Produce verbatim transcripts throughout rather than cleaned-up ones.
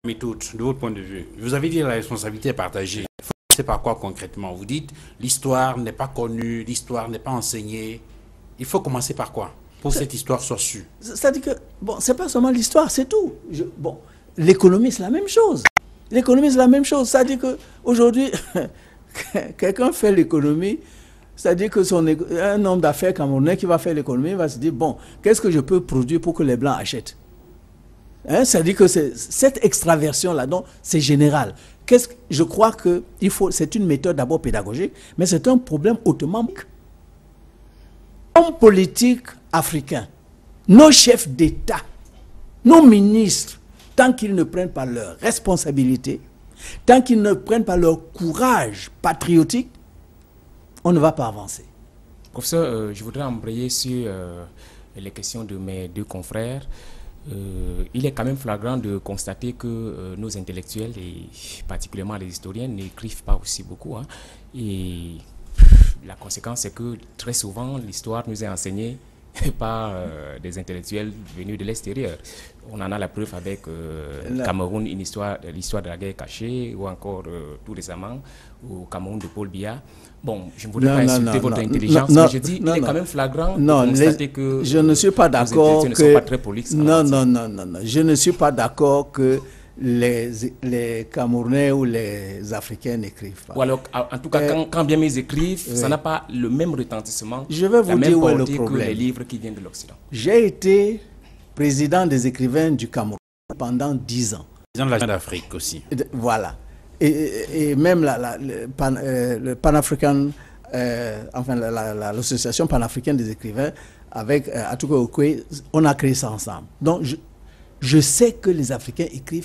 Mais toutes, de votre point de vue, vous avez dit la responsabilité est partagée. Il faut passer par quoi concrètement? Vous dites l'histoire n'est pas connue, l'histoire n'est pas enseignée. Il faut commencer par quoi pour que cette histoire soit su? C'est-à-dire que, bon, c'est pas seulement l'histoire, c'est tout. Je, bon, l'économie, c'est la même chose. L'économie, c'est la même chose. C'est-à-dire qu'aujourd'hui, quelqu'un fait l'économie, c'est-à-dire que son, un homme d'affaires camerounais qui va faire l'économie va se dire, bon, qu'est-ce que je peux produire pour que les Blancs achètent? Hein, c'est-à-dire que cette extraversion-là, donc, c'est général. Qu'est-ce que, je crois que il faut, c'est une méthode d'abord pédagogique, mais c'est un problème hautement... Hommes politiques africains, nos chefs d'État, nos ministres, tant qu'ils ne prennent pas leurs responsabilités, tant qu'ils ne prennent pas leur courage patriotique, on ne va pas avancer. Professeur, euh, je voudrais embrayer sur euh, les questions de mes deux confrères. Euh, il est quand même flagrant de constater que euh, nos intellectuels, et particulièrement les historiens, n'écrivent pas aussi beaucoup. Hein. Et la conséquence, c'est que très souvent, l'histoire nous est enseignée par euh, des intellectuels venus de l'extérieur. On en a la preuve avec euh, le Cameroun, une histoire, l'histoire de la guerre cachée, ou encore euh, tout récemment, au Cameroun de Paul Biya. Bon, je ne voudrais pas insulter non, votre non, intelligence, non, mais je dis, non, il est non. quand même flagrant non, de constater les, que je ne suis pas d'accord que... ne sont pas très polis. Non, non, non, non, non. Je ne suis pas d'accord que les, les Camerounais ou les Africains n'écrivent pas. Ou alors, en tout cas, euh, quand, quand bien ils écrivent, oui. ça n'a pas le même retentissement, je vais vous la même dire où est le portée problème. que les livres qui viennent de l'Occident. J'ai été président des écrivains du Cameroun pendant dix ans. Président de la d'Afrique aussi. Voilà. Et, et, et même la, la, le, pan, euh, le Pan-African, euh, enfin l'association la, la, panafricaine des écrivains, avec euh, Atuka Okwe, on a créé ça ensemble. Donc, je, je sais que les Africains écrivent.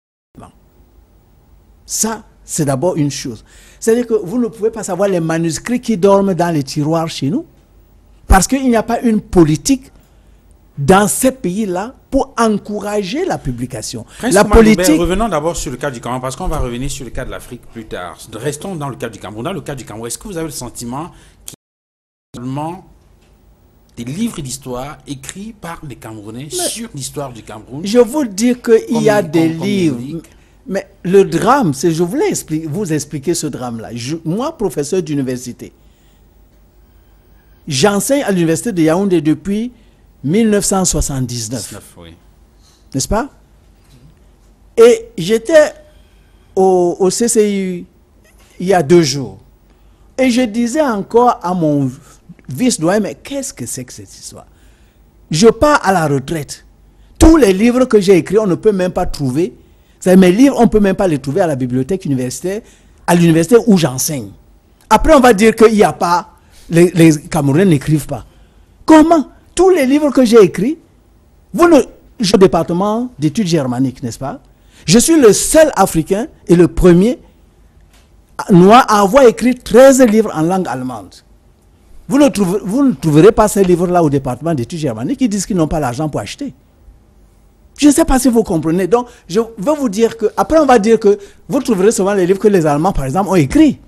Ça, c'est d'abord une chose. C'est-à-dire que vous ne pouvez pas savoir les manuscrits qui dorment dans les tiroirs chez nous, parce qu'il n'y a pas une politique dans ces pays-là pour encourager la publication. Prince la politique... Revenons d'abord sur le cas du Cameroun, parce qu'on va revenir sur le cas de l'Afrique plus tard. Restons dans le cas du Cameroun. Dans le cas du Cameroun, est-ce que vous avez le sentiment qu'il y a seulement des livres d'histoire écrits par les Camerounais mais sur l'histoire du Cameroun? Je vous dis qu'il y a des comme, livres... Comme mais le drame, c'est, je voulais expliquer, vous expliquer ce drame-là. Moi, professeur d'université, j'enseigne à l'université de Yaoundé depuis mille neuf cent soixante-dix-neuf. Oui. N'est-ce pas? Et j'étais au, au C C I il y a deux jours. Et je disais encore à mon vice-doyen, mais qu'est-ce que c'est que cette histoire? Je pars à la retraite. Tous les livres que j'ai écrits, on ne peut même pas trouver. Mes livres, on ne peut même pas les trouver à la bibliothèque universitaire, à l'université où j'enseigne. Après, on va dire qu'il n'y a pas, les, les Camerounais n'écrivent pas. Comment? Tous les livres que j'ai écrits, vous ne, je suis au département d'études germaniques, n'est-ce pas? Je suis le seul Africain et le premier noir à avoir écrit treize livres en langue allemande. Vous ne, trouverez, vous ne trouverez pas ces livres-là au département d'études germaniques qui disent qu'ils n'ont pas l'argent pour acheter. Je ne sais pas si vous comprenez. Donc, je veux vous dire que, après on va dire que vous trouverez souvent les livres que les Allemands, par exemple, ont écrits.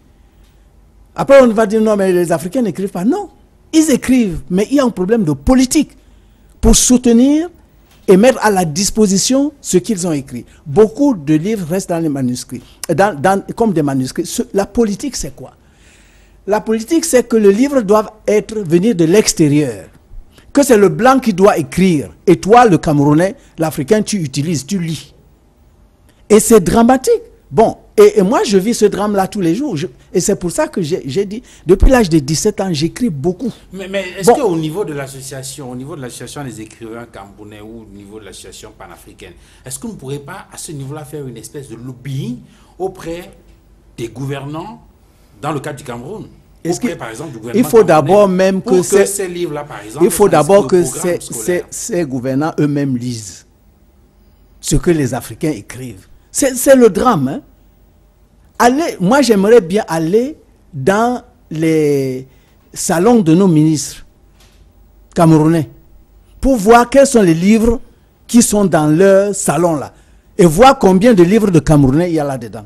Après, on va dire non, mais les Africains n'écrivent pas. Non, ils écrivent, mais il y a un problème de politique pour soutenir et mettre à la disposition ce qu'ils ont écrit. Beaucoup de livres restent dans les manuscrits, dans, dans, comme des manuscrits. Ce, la politique, c'est quoi? La politique, c'est que le livre doit être, venir de l'extérieur. Que c'est le blanc qui doit écrire. Et toi, le Camerounais, l'Africain, tu utilises, tu lis. Et c'est dramatique. Bon, et, et moi, je vis ce drame-là tous les jours. Je, et c'est pour ça que j'ai dit, depuis l'âge de dix-sept ans, j'écris beaucoup. Mais, mais est-ce bon, qu'au niveau de l'association, au niveau de l'association des écrivains camerounais ou au niveau de l'association panafricaine, est-ce qu'on ne pourrait pas, à ce niveau-là, faire une espèce de lobbying auprès des gouvernants dans le cadre du Cameroun? Est-ce auprès, par exemple, du il faut d'abord même que, que ces livres-là, par exemple, il faut d'abord que ces, ces, ces gouvernants eux-mêmes lisent ce que les Africains écrivent. C'est le drame. Hein? Allez, moi, j'aimerais bien aller dans les salons de nos ministres camerounais pour voir quels sont les livres qui sont dans leur salon là et voir combien de livres de Camerounais il y a là-dedans.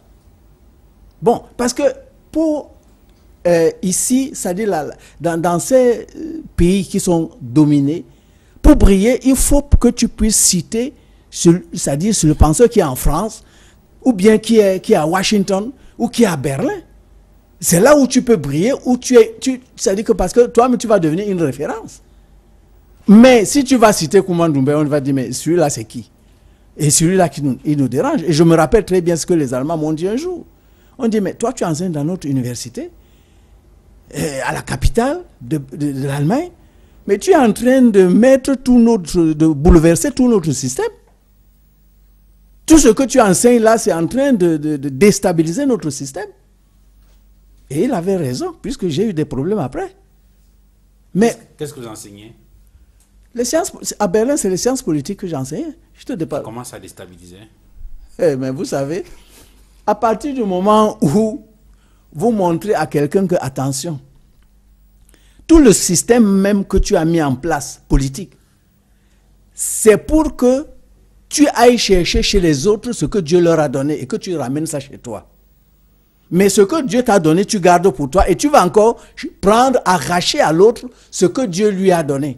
Bon, parce que pour euh, ici, c'est-à-dire là, dans, dans ces pays qui sont dominés, pour briller, il faut que tu puisses citer, c'est-à-dire sur le penseur qui est en France, ou bien qui est, qui est à Washington, ou qui est à Berlin. C'est là où tu peux briller, où tu es... Tu, c'est-à-dire que parce que toi-même, tu vas devenir une référence. Mais si tu vas citer Koumba Doumbé, on va dire, mais celui-là, c'est qui? Et celui-là, qui nous, il nous dérange. Et je me rappelle très bien ce que les Allemands m'ont dit un jour. On dit, mais toi, tu enseignes dans notre université, euh, à la capitale de, de, de l'Allemagne, mais tu es en train de mettre tout notre... de bouleverser tout notre système. Tout ce que tu enseignes là, c'est en train de, de, de déstabiliser notre système. Et il avait raison, puisque j'ai eu des problèmes après. Mais qu'est-ce que vous enseignez? Les sciences, à Berlin, c'est les sciences politiques que j'enseignais. Je te dépasse. Comment ça déstabiliser? Eh, mais vous savez, à partir du moment où vous montrez à quelqu'un que, attention, tout le système même que tu as mis en place, politique, c'est pour que tu ailles chercher chez les autres ce que Dieu leur a donné et que tu ramènes ça chez toi. Mais ce que Dieu t'a donné, tu gardes pour toi et tu vas encore prendre, arracher à l'autre ce que Dieu lui a donné.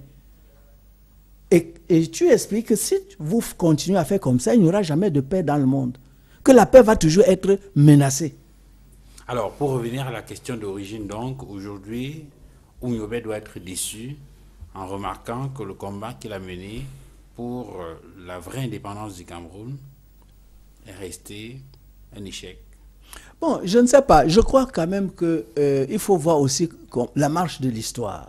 Et, et tu expliques que si vous continuez à faire comme ça, il n'y aura jamais de paix dans le monde. Que la paix va toujours être menacée. Alors, pour revenir à la question d'origine, donc, aujourd'hui, Oumyobé doit être déçu en remarquant que le combat qu'il a mené pour la vraie indépendance du Cameroun est resté un échec. Bon, je ne sais pas. Je crois quand même qu'il euh, faut voir aussi la marche de l'histoire.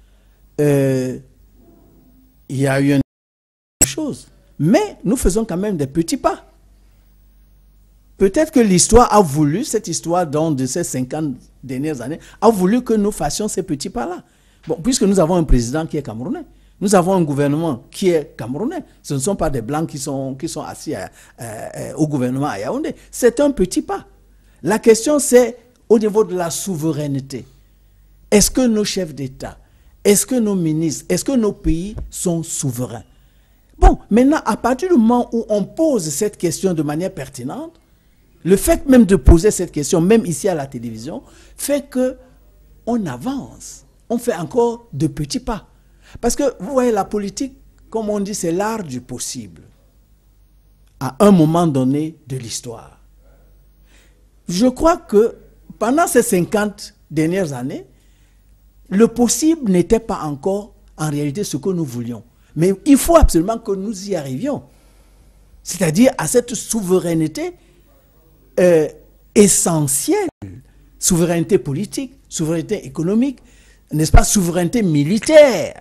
Euh, il y a eu une chose. Mais nous faisons quand même des petits pas. Peut-être que l'histoire a voulu, cette histoire dans de ces cinquante dernières années, a voulu que nous fassions ces petits pas-là. Bon, puisque nous avons un président qui est camerounais. Nous avons un gouvernement qui est camerounais. Ce ne sont pas des Blancs qui sont, qui sont assis à, à, à, au gouvernement à Yaoundé. C'est un petit pas. La question, c'est au niveau de la souveraineté. Est-ce que nos chefs d'État, est-ce que nos ministres, est-ce que nos pays sont souverains? Bon, maintenant, à partir du moment où on pose cette question de manière pertinente, le fait même de poser cette question, même ici à la télévision, fait qu'on avance. On fait encore de petits pas. Parce que, vous voyez, la politique, comme on dit, c'est l'art du possible. À un moment donné de l'histoire. Je crois que pendant ces cinquante dernières années, le possible n'était pas encore en réalité ce que nous voulions. Mais il faut absolument que nous y arrivions. C'est-à-dire à cette souveraineté euh, essentielle. Souveraineté politique, souveraineté économique, n'est-ce pas, souveraineté militaire.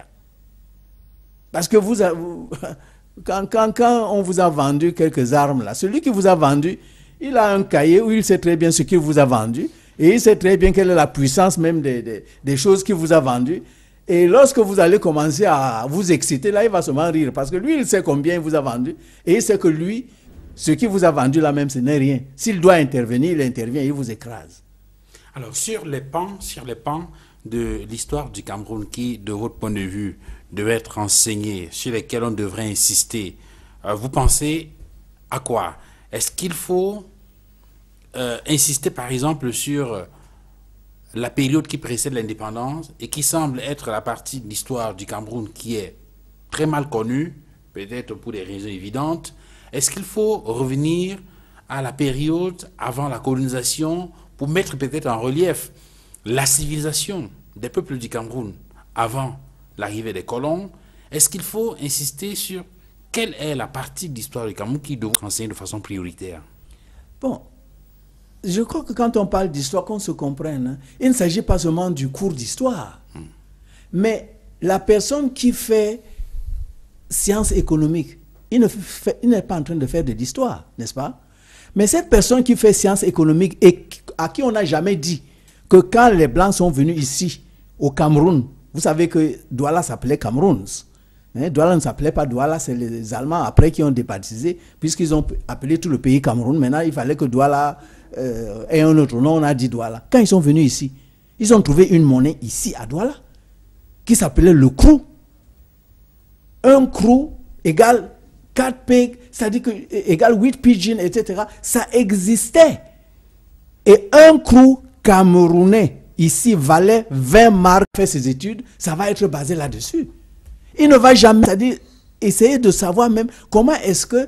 Parce que vous, vous quand, quand, quand on vous a vendu quelques armes, là, celui qui vous a vendu, il a un cahier où il sait très bien ce qu'il vous a vendu et il sait très bien quelle est la puissance même des, des, des choses qu'il vous a vendues. Et lorsque vous allez commencer à vous exciter, là, il va seulement rire parce que lui, il sait combien il vous a vendu et il sait que lui, ce qu'il vous a vendu là même, ce n'est rien. S'il doit intervenir, il intervient, il vous écrase. Alors, sur les pans, sur les pans de l'histoire du Cameroun qui, de votre point de vue, devait être enseigné, sur lesquels on devrait insister, euh, vous pensez à quoi? Est-ce qu'il faut euh, insister par exemple sur la période qui précède l'indépendance et qui semble être la partie de l'histoire du Cameroun qui est très mal connue, peut-être pour des raisons évidentes? Est-ce qu'il faut revenir à la période avant la colonisation pour mettre peut-être en relief la civilisation des peuples du Cameroun avant l'arrivée des colons? Est-ce qu'il faut insister sur quelle est la partie de l'histoire du Cameroun qui doit être enseignée de façon prioritaire? Bon, je crois que quand on parle d'histoire, qu'on se comprenne, hein, il ne s'agit pas seulement du cours d'histoire. Hmm. Mais la personne qui fait sciences économiques, il n'est pas en train de faire de l'histoire, n'est-ce pas? Mais cette personne qui fait sciences économiques et à qui on n'a jamais dit que quand les Blancs sont venus ici, au Cameroun, vous savez que Douala s'appelait Cameroun. Hein, Douala ne s'appelait pas Douala, c'est les Allemands après qui ont débaptisé, puisqu'ils ont appelé tout le pays Cameroun. Maintenant, il fallait que Douala euh, ait un autre nom, on a dit Douala. Quand ils sont venus ici, ils ont trouvé une monnaie ici à Douala, qui s'appelait le crou. Un crou égale quatre pigs, c'est-à-dire que égale huit pigeons, et cetera. Ça existait. Et un crou camerounais, ici, valait vingt marks, fait ses études, ça va être basé là-dessus. Il ne va jamais, c'est-à-dire, essayer de savoir même comment est-ce que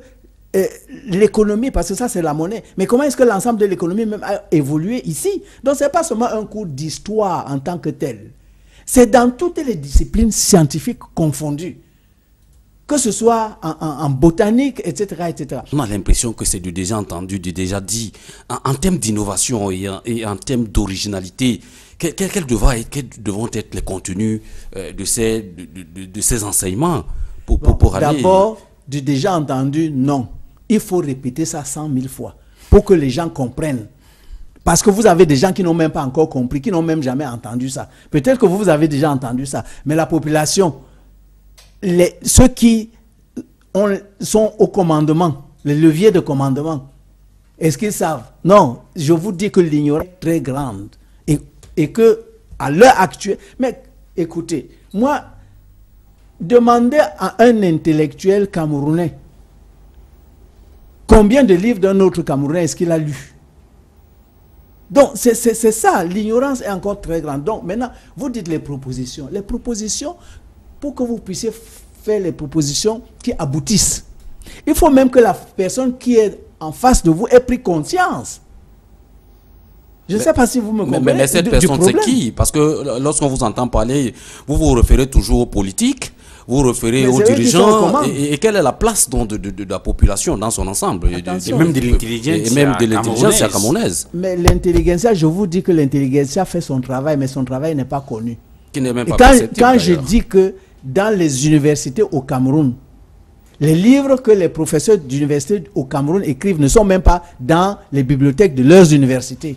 euh, l'économie, parce que ça c'est la monnaie, mais comment est-ce que l'ensemble de l'économie même a évolué ici? Donc c'est pas seulement un cours d'histoire en tant que tel, c'est dans toutes les disciplines scientifiques confondues, que ce soit en, en, en botanique, et cetera, et cetera. On a l'impression que c'est du déjà entendu, du déjà dit. En, en termes d'innovation et en, et en termes d'originalité, quels quel, quel quel devront être les contenus euh, de, ces, de, de, de ces enseignements pour, pour, pour aller... D'abord, du déjà entendu, non. Il faut répéter ça cent mille fois pour que les gens comprennent. Parce que vous avez des gens qui n'ont même pas encore compris, qui n'ont même jamais entendu ça. Peut-être que vous, vous avez déjà entendu ça, mais la population... Les, ceux qui ont, sont au commandement, les leviers de commandement, est-ce qu'ils savent? Non, je vous dis que l'ignorance est très grande. Et, et que, à l'heure actuelle, mais écoutez, moi, demandez à un intellectuel camerounais combien de livres d'un autre Camerounais est-ce qu'il a lu? Donc, c'est ça, l'ignorance est encore très grande. Donc, maintenant, vous dites les propositions. Les propositions... Pour que vous puissiez faire les propositions qui aboutissent, il faut même que la personne qui est en face de vous ait pris conscience. Je ne sais pas si vous me comprenez. Mais, mais cette personne, c'est qui? Parce que lorsqu'on vous entend parler, vous vous référez toujours aux politiques, vous vous référez aux dirigeants. Et, et quelle est la place donc, de, de, de la population dans son ensemble? Attention, et même de l'intelligence camerounaise. Mais l'intelligence, je vous dis que l'intelligence fait son travail, mais son travail n'est pas connu. Qui n'est même pas quand quand je dis que dans les universités au Cameroun, les livres que les professeurs d'université au Cameroun écrivent ne sont même pas dans les bibliothèques de leurs universités.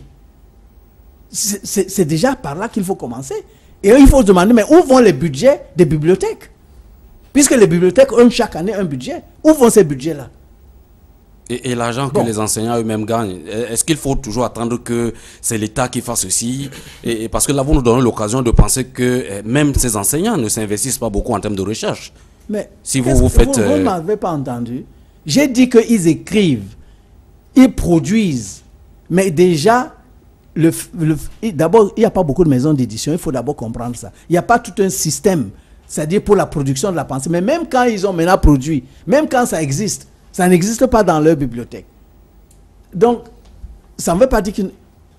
C'est déjà par là qu'il faut commencer. Et il faut se demander, mais où vont les budgets des bibliothèques? Puisque les bibliothèques ont chaque année un budget. Où vont ces budgets-là? Et, et l'argent bon. que les enseignants eux-mêmes gagnent, est-ce qu'il faut toujours attendre que c'est l'État qui fasse ceci? et, et parce que là, vous nous donnez l'occasion de penser que eh, même ces enseignants ne s'investissent pas beaucoup en termes de recherche. Mais si vous vous faites... Vous, vous ne m'avez pas entendu. J'ai dit qu'ils écrivent, ils produisent, mais déjà, le, le, d'abord, il n'y a pas beaucoup de maisons d'édition, il faut d'abord comprendre ça. Il n'y a pas tout un système, c'est-à-dire pour la production de la pensée. Mais même quand ils ont maintenant produit, même quand ça existe, ça n'existe pas dans leur bibliothèque. Donc, ça ne veut pas dire qu'il...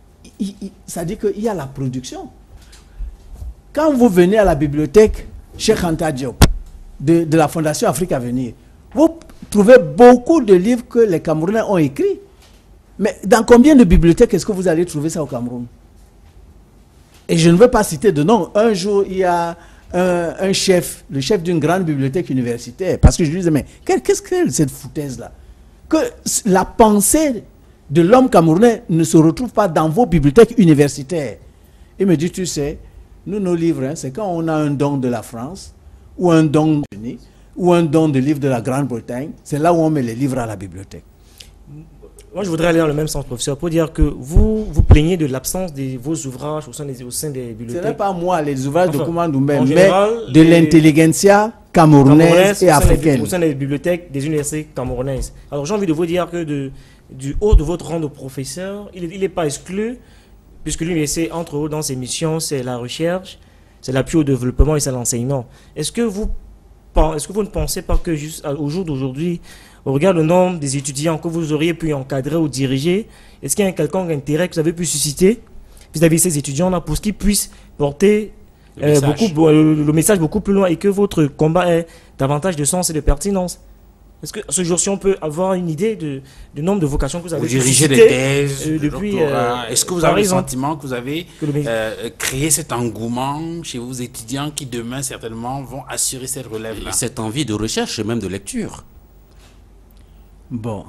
Ça dit qu'il y a la production. Quand vous venez à la bibliothèque Cheikh Anta Diop, de, de la Fondation Afrique à venir, vous trouvez beaucoup de livres que les Camerounais ont écrits. Mais dans combien de bibliothèques est-ce que vous allez trouver ça au Cameroun? Et je ne veux pas citer de nom. Un jour, il y a... Un, un chef, le chef d'une grande bibliothèque universitaire, parce que je lui disais, mais qu'est-ce que c'est cette foutaise-là? Que la pensée de l'homme camerounais ne se retrouve pas dans vos bibliothèques universitaires. Il me dit, tu sais, nous, nos livres, hein, c'est quand on a un don de la France, ou un don de l'Uni, ou un don de livres de la Grande-Bretagne, c'est là où on met les livres à la bibliothèque. Moi, je voudrais aller dans le même sens, professeur, pour dire que vous vous plaignez de l'absence de vos ouvrages au sein des, au sein des bibliothèques. Ce n'est pas moi, les ouvrages enfin, de Koumandoumbé, mais général, de l'intelligentsia camerounaise et africaine. Au sein des bibliothèques des universités camerounaises. Alors, j'ai envie de vous dire que de, du haut de votre rang de professeur, il n'est pas exclu, puisque l'université, entre autres, dans ses missions, c'est la recherche, c'est l'appui au développement et c'est l'enseignement. Est-ce que vous, est-ce que vous ne pensez pas que, juste au jour d'aujourd'hui, au regard du nombre des étudiants que vous auriez pu encadrer ou diriger, est-ce qu'il y a un quelconque intérêt que vous avez pu susciter vis-à-vis de ces étudiants-là pour qu'ils puissent porter le, euh, message. Beaucoup, le, le message beaucoup plus loin et que votre combat ait davantage de sens et de pertinence? Est-ce que ce jour-ci, on peut avoir une idée de, du nombre de vocations que vous avez dirigé des thèses, euh, depuis euh, Est-ce que vous avez exemple, le sentiment que vous avez que le... euh, créé cet engouement chez vos étudiants qui demain certainement vont assurer cette relève-là? Cette envie de recherche et même de lecture. Bon,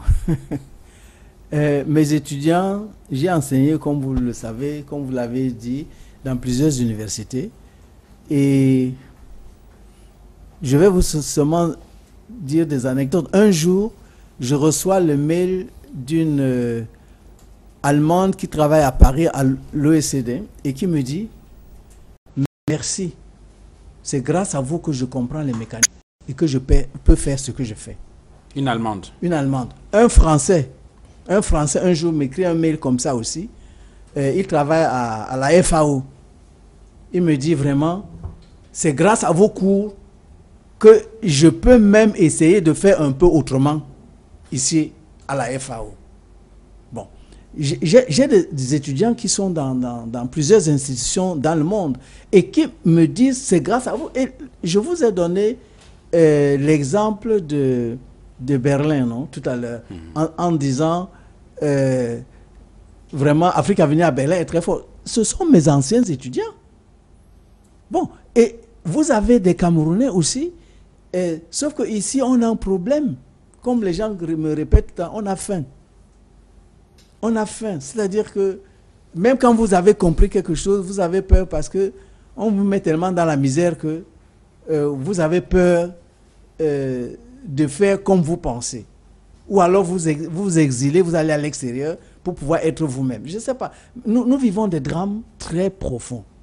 euh, mes étudiants, j'ai enseigné, comme vous le savez, comme vous l'avez dit, dans plusieurs universités. Et je vais vous seulement dire des anecdotes. Un jour, je reçois le mail d'une euh, Allemande qui travaille à Paris, à l'O E C D, et qui me dit « Merci, c'est grâce à vous que je comprends les mécanismes et que je peux faire ce que je fais. » Une Allemande. Une Allemande. Un Français. Un Français, un jour, m'écrit un mail comme ça aussi. Euh, il travaille à, à la F A O. Il me dit vraiment, c'est grâce à vos cours que je peux même essayer de faire un peu autrement ici à la F A O. Bon, j'ai des, des étudiants qui sont dans, dans, dans plusieurs institutions dans le monde et qui me disent c'est grâce à vous. Et je vous ai donné euh, l'exemple de, de Berlin, non, tout à l'heure, mmh. en, en disant euh, vraiment Afrique Avenir à Berlin est très fort. Ce sont mes anciens étudiants. Bon, et vous avez des Camerounais aussi, et, sauf qu'ici on a un problème. Comme les gens me répètent, on a faim. On a faim. C'est-à-dire que même quand vous avez compris quelque chose, vous avez peur parce qu'on vous met tellement dans la misère que euh, vous avez peur euh, de faire comme vous pensez. Ou alors vous ex vous exilez, vous allez à l'extérieur pour pouvoir être vous-même. Je ne sais pas. Nous, nous vivons des drames très profonds.